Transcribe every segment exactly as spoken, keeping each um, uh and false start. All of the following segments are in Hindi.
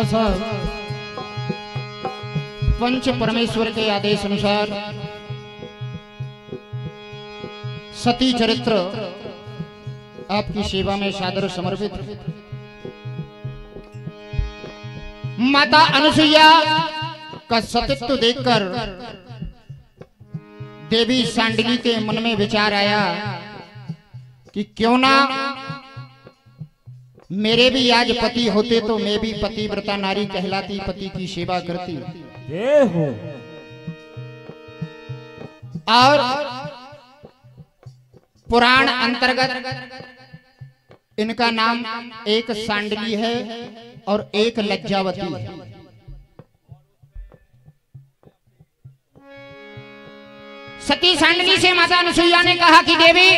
साहब, पंच परमेश्वर के आदेश अनुसार सती चरित्र आपकी सेवा में सादर समर्पित। माता अनुसुईया का सतीत्व देखकर देवी सांडली के मन में विचार आया कि क्यों ना मेरे भी आज पति होते तो मैं भी पतिव्रता नारी कहलाती, पति की सेवा करती। ये हो। और पुराण अंतर्गत इनका नाम एक सांडली है और एक लज्जावती है। सती सांडली से माता अनुसुईया ने कहा कि देवी,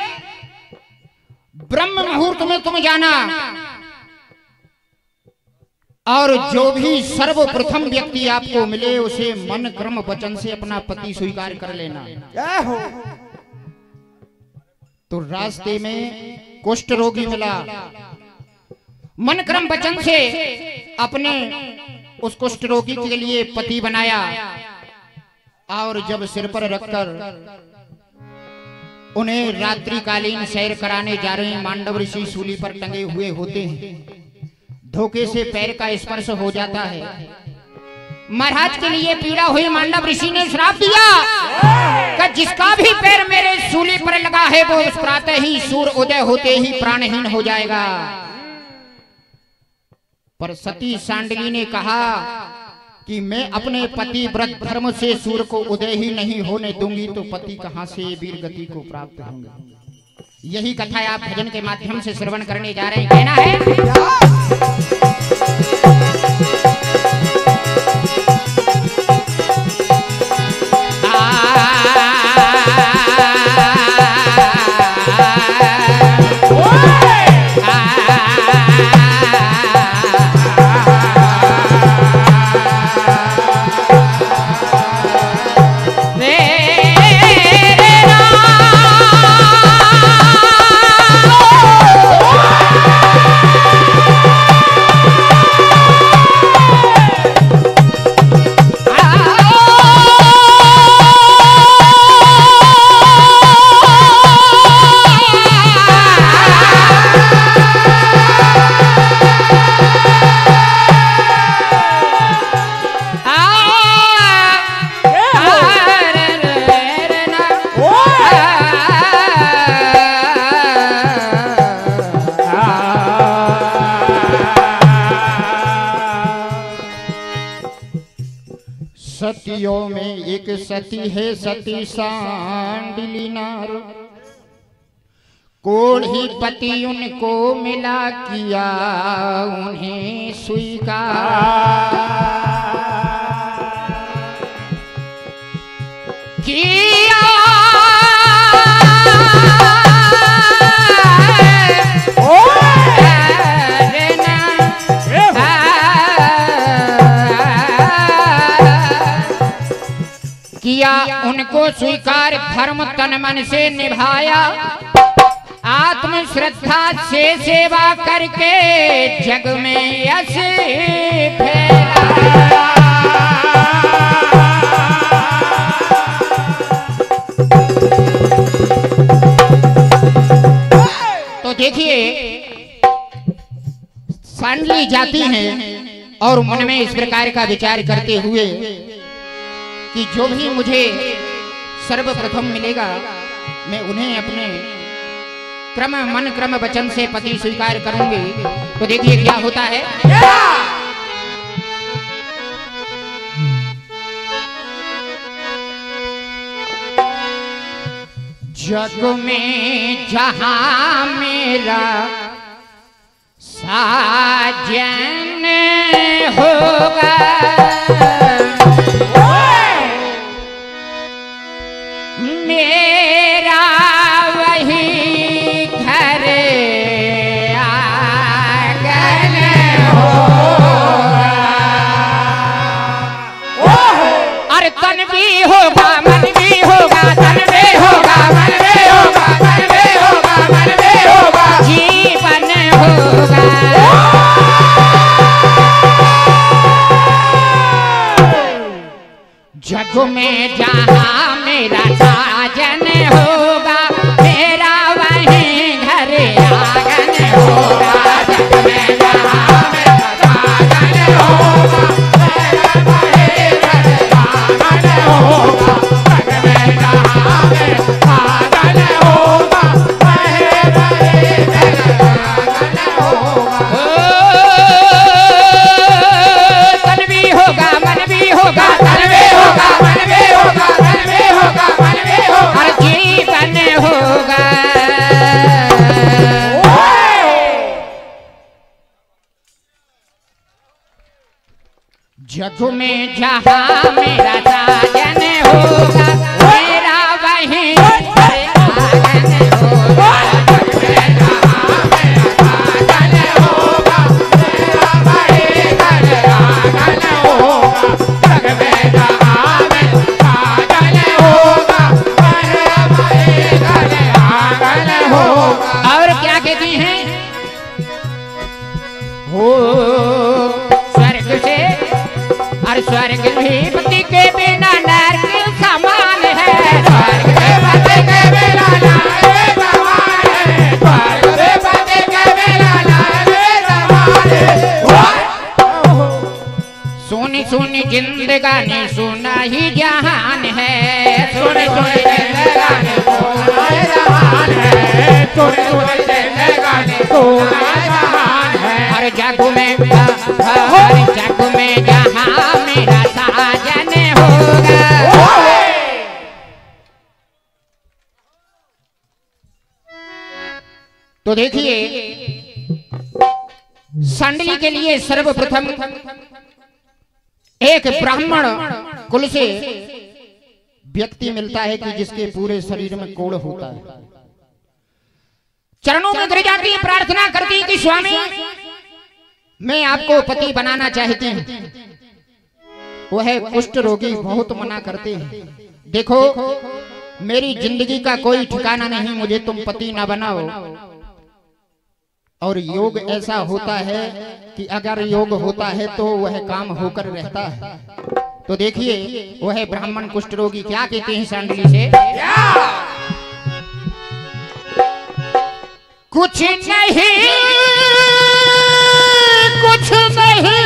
ब्रह्म मुहूर्त में तुम जाना और जो भी सर्वप्रथम व्यक्ति आपको मिले उसे मन कर्म वचन से अपना पति स्वीकार कर लेना। क्या हो? तो रास्ते में कुष्ठ रोगी मिला, मन कर्म वचन से अपने उस कुष्ठ रोगी के लिए पति बनाया और जब सिर पर रखकर उन्हें रात्रिकालीन सैर कराने जा रहे मांडव ऋषि सूली पर टंगे हुए होते हैं। धोखे से पैर का स्पर्श हो जाता है। महाराज के लिए पीड़ा हुई मांडव ऋषि ने श्राप दिया कि जिसका भी पैर मेरे सूली पर लगा है वो उस प्रातः ही सूर्य उदय होते ही प्राणहीन हो जाएगा। पर सती सांडली ने कहा कि मैं अपने पति व्रत धर्म से सूर्य को उदय ही नहीं होने दूंगी तो पति कहां से वीर गति को प्राप्त होंगे। यही कथा आप भजन के माध्यम से श्रवण करने जा रहे हैं। कहना है सतियों में एक सती है सती सांडली नार, कोढ़ी पति उनको मिला किया उन्हें स्वीकार किया। किया उनको स्वीकार, धर्म तन मन से निभाया, आत्म श्रद्धा से सेवा करके जग में यश फैलाया। तो देखिए सांडली जाती हैं और मन में इस प्रकार का विचार करते हुए कि जो भी मुझे सर्वप्रथम मिलेगा मैं उन्हें अपने क्रम मन क्रम वचन से पति स्वीकार करूंगी। तो देखिए क्या होता है। जग में जहां मेरा साजन होगा, मेरा वही घर आंगन होगा। अरे तन भी होगा मन भी होगा, तन भी होगा मन भी होगा, तन भी होगा मन भी होगा, जीवन होगा। होगा। जग में जहाँ मेरा साजन होगा, मेरा वहीं आंगन होगा। जग में जहाँ मेरा साजन होगा, मेरा वहीं आंगन होगा। जग में जहाँ मेरा साजन होगा, मेरा वहीं आंगन होगा। और क्या कहती हैं? हो स्वर्ग से और स्वर्ग भी पति के बिना नरक समान है। स्वर्ग से पति के बिना नरक समान है। स्वर्ग से पति के बिना नरक समान है। सोनी सोनी जिंदगानी सुना ही जहान है। सोनी सोनी जिंदगानी सुना ही जहान है। सोनी सोनी जिंदगानी सुना ही जहान है। हर जग में हर जग में जहाँ मेरा साजन होगा। तो देखिए, सांडली के लिए सर्वप्रथम एक ब्राह्मण कुल से व्यक्ति मिलता है कि जिसके पूरे शरीर में कोढ़ होता है। चरणों में गिर जाती है, प्रार्थना करती है कि स्वामी मैं आपको पति बनाना चाहती हूँ। वह कुष्ठ रोगी बहुत मना करते हैं, देखो मेरी जिंदगी का कोई ठिकाना नहीं, मुझे तुम पति ना बनाओ। और योग ऐसा होता है कि अगर योग होता है तो वह काम होकर रहता है। तो देखिए वह ब्राह्मण कुष्ठ रोगी क्या कहते हैं सांडली से? कुछ नहीं कुछ नहीं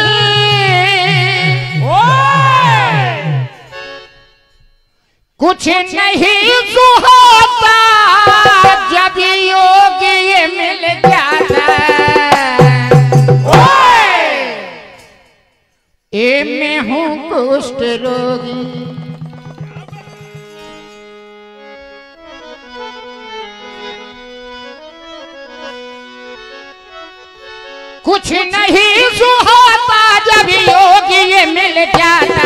कुछ नहीं सुहाता जब योग ये मिल जाता। ए मैं हूँ कुष्ठ रोगी, कुछ नहीं सुहाता जब योग ये मिल जाता।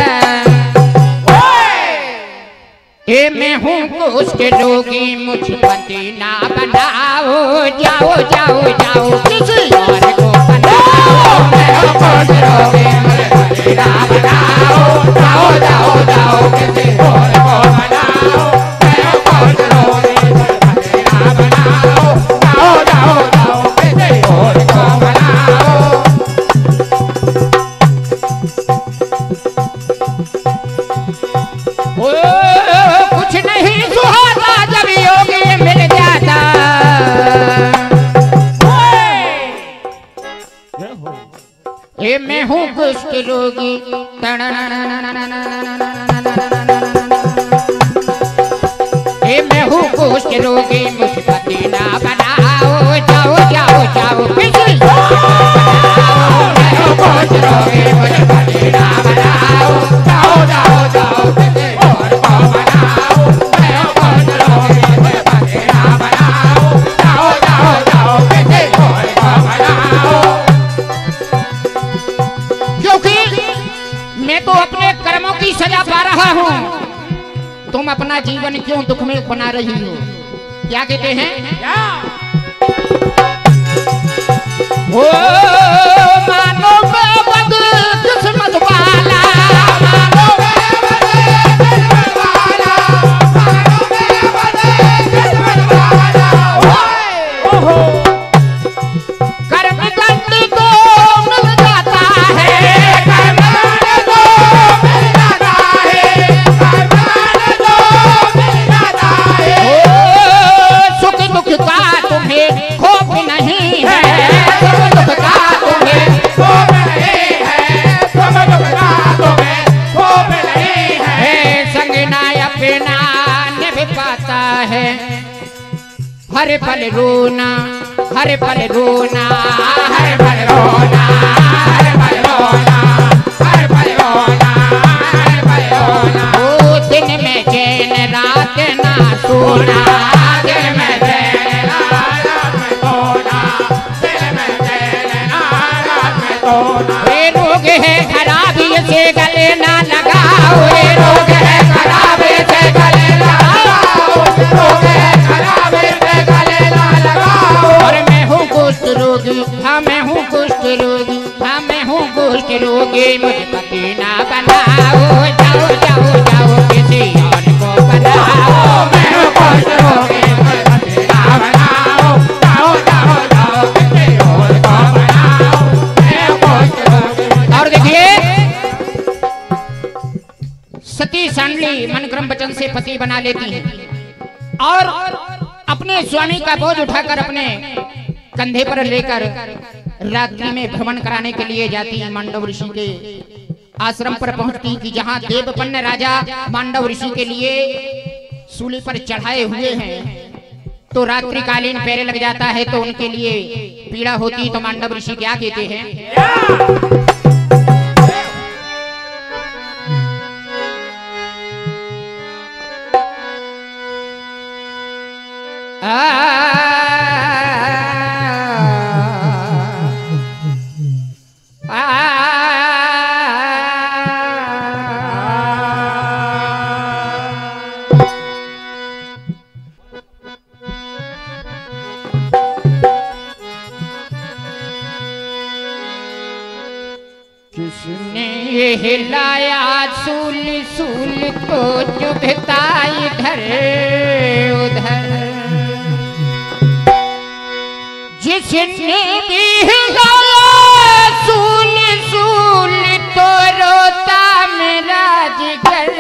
ए मैं हूँ कुष्ठ रोगी, मुझ पति ना बनाओ। जाओ जाओ जाओ किसी और को बनाओ। मैं हूँ कुष्ठ रोगी, मुझे पति ना बनाओ। जाओ जाओ जाओ किसी और को बनाओ। मैं हूँ कुष्ठ रोगी, मुझे पति ना बनाओ। जाओ जाओ जाओ किसी और को बनाओ। कुछ नहीं सुहाता जब योग मिल जाता। ये मैं हूँ कुष्ठ रोगी, ये मैं हूँ कुष्ठ रोगी, मुझ पति ना बनाओ। जाओ जाओ जाओ किसी मैं हूँ कुष्ठ रोगी, मुझ पति ना बनाओ। जाओ जाओ जाओ किसी और को बनाओ। मैं हूँ कुष्ठ रोगी, मुझ पति ना बनाओ। जाओ जाओ जाओ किसी और को बनाओ। क्योंकि मैं तो अपने कर्मों की सजा पा रहा हूँ, तुम अपना जीवन क्यों दुख में बना रही हो? क्या कहते हैं? ओ मानो मैं बद किस्मत वाला, मानो मैं बद किस्मत वाला, मानो मैं बद किस्मत वाला। ओहो कर्म दंड तो मिल जाता है, कर्म दंड तो मिल जाता है, कर्म दंड तो मिल जाता है। ओ सुख दुख का तुम्हें खौफ नहीं है, सुख दुख का तुम्हें खौफ नहीं है, सुख दुख का तुम्हें खौफ नहीं है। संग ना अपना निभ पाता है, हर पल रोना, हर पल रोना, हर पल रोना, हर पल रोना, हर पल रोना, हर पल रोना। ओ दिन में चैन रात ना सोना, दिन से गले ना लगाओ, ये रोग है खराबे से गले ना लगाओ, रोग है खराबे से गले ना लगाओ। और मैं हूँ कुष्ठ रोगी, हाँ मैं हूँ कुष्ठ रोगी, हाँ मैं हूँ कुष्ठ रोगी, मुझे पति ना बनाओ, जाओ जाओ जाओ किसी और को बनाओ। मैं हूँ कुष्ठ रोगी, मुझे पति ना बनाओ, जाओ जाओ जाओ किसी और को बनाओ, मैं हूँ कुष्ठ रोगी। और देखिए सती सांडली मन क्रम वचन से पति बना लेती है और अपने स्वामी का बोझ उठाकर अपने कंधे पर लेकर रात्रि में भ्रमण कराने के लिए जाती है। मांडव ऋषि के आश्रम पर पहुंचती कि जहां देवपन्न राजा मांडव ऋषि के लिए सूली पर चढ़ाए हुए हैं, तो रात्रिकालीन पैरे लग जाता है तो उनके लिए पीड़ा होती। तो मांडव ऋषि क्या कहते हैं, किसने हिलाया सूल सूल को चुभता इधर उधर, जिसने भी हिलाया सूल सूल तो रोता मेरा जिगर।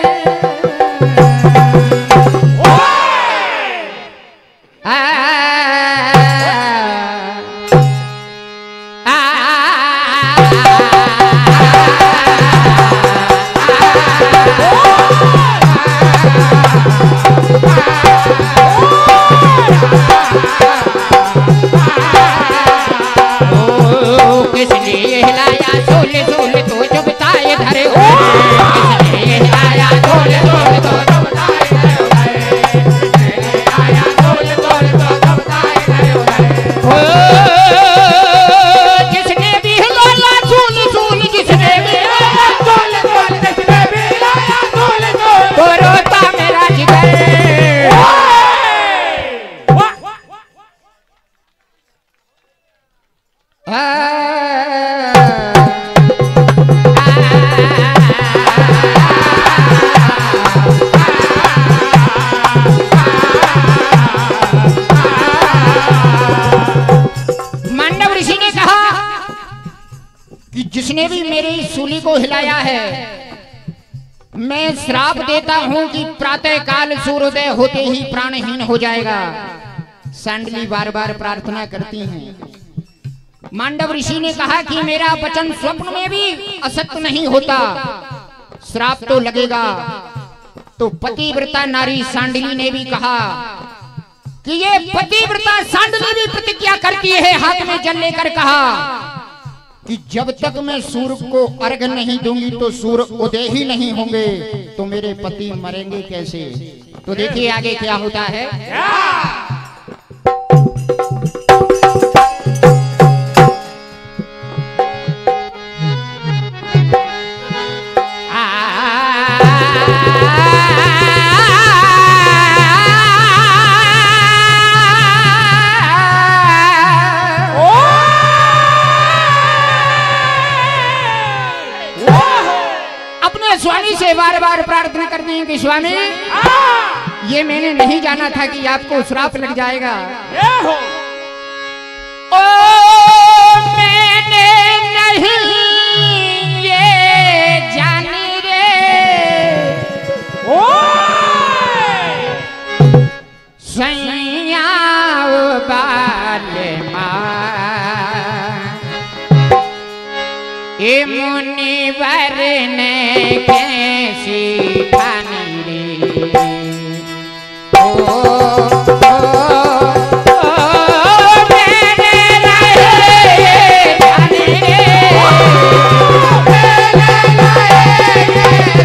जिसने भी मेरी सूली को हिलाया है मैं श्राप देता हूं कि प्रातः काल सूर्योदय होते ही प्राणहीन हो जाएगा। सांडली बार बार प्रार्थना करती हैं। मांडव ऋषि ने कहा कि मेरा वचन स्वप्न में भी असत्य नहीं होता, श्राप तो लगेगा। तो पतिव्रता नारी सांडली ने भी कहा कि ये पतिव्रता सांडली भी प्रतिज्ञा करती है, हाथ में जल लेकर कहा कि जब तक मैं सूर्य को अर्घ नहीं दूंगी तो सूर्य उदय ही नहीं होंगे, तो मेरे पति मरेंगे कैसे। तो देखिए आगे क्या होता है। स्वामी से बार बार प्रार्थना करती हैं कि स्वामी ये मैंने नहीं जाना था कि आपको श्राप लग जाएगा। ओ मैंने नहीं ये जानी रे, ओ सैया बाले ए मुनिवर ने कैसी ठानी रे, ओ, ओ, ओ मैंने नहीं जानी रे, मैंने नहीं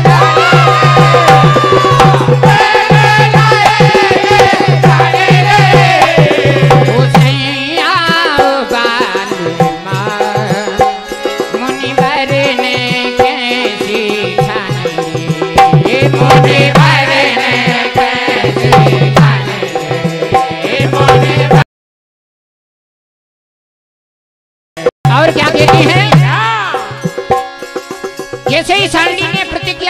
जानी रे, ओ सैया बाल माँ मुनिवर ने कैसी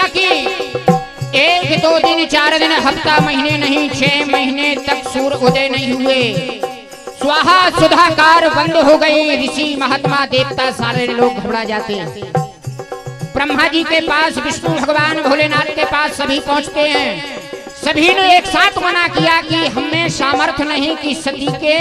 कि एक दो दिन चार दिन हफ्ता महीने नहीं छह महीने तक सूर्य उदय नहीं हुए, स्वाहा सुधाकार बंद हो गई। ऋषि महात्मा देवता सारे लोग घबरा जाते हैं। ब्रह्मा जी के पास, विष्णु भगवान भोलेनाथ के पास सभी पहुंचते हैं। सभी ने एक साथ मना किया कि हमें सामर्थ्य नहीं कि सती के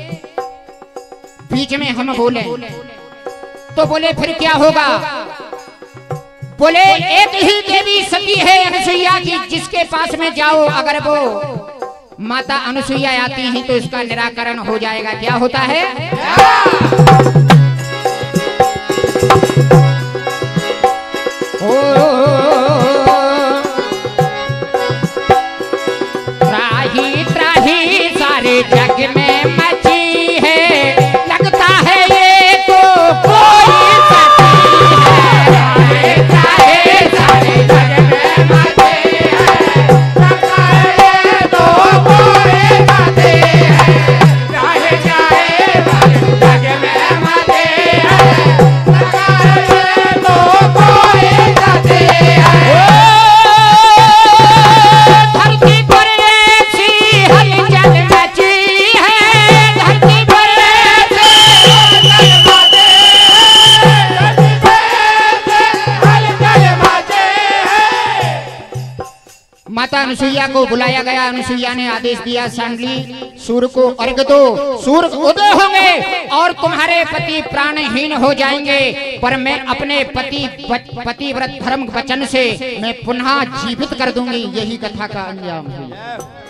बीच में हम बोले। तो बोले फिर क्या होगा? बोले एक ही देवी सती है अनुसुईया की, जिसके पास में जाओ, अगर वो माता अनुसुईया आती हैं तो इसका निराकरण हो जाएगा। क्या होता है? ओ त्राही त्राही सारे जग में मची है, लगता है ये तो कोई सती है। त्राही सारे जग में मची है, लगता है ये तो कोई सती है। त्राही त्राही सारे जग में मची है, लगता है ये तो कोई सती है। धरती पर ऐसी हलचल मची है, धरती पर ऐसी हलचल मची है। माता अनुसुईया को बुलाया गया। अनुसुईया ने आदेश दिया, सांडली सूर्य को अर्घ दो, सूर्य उदय होंगे और तुम्हारे पति प्राणहीन हो जाएंगे, पर मैं अपने पति पतिव्रत धर्म वचन से मैं पुनः जीवित कर दूंगी। यही कथा का अंजाम है।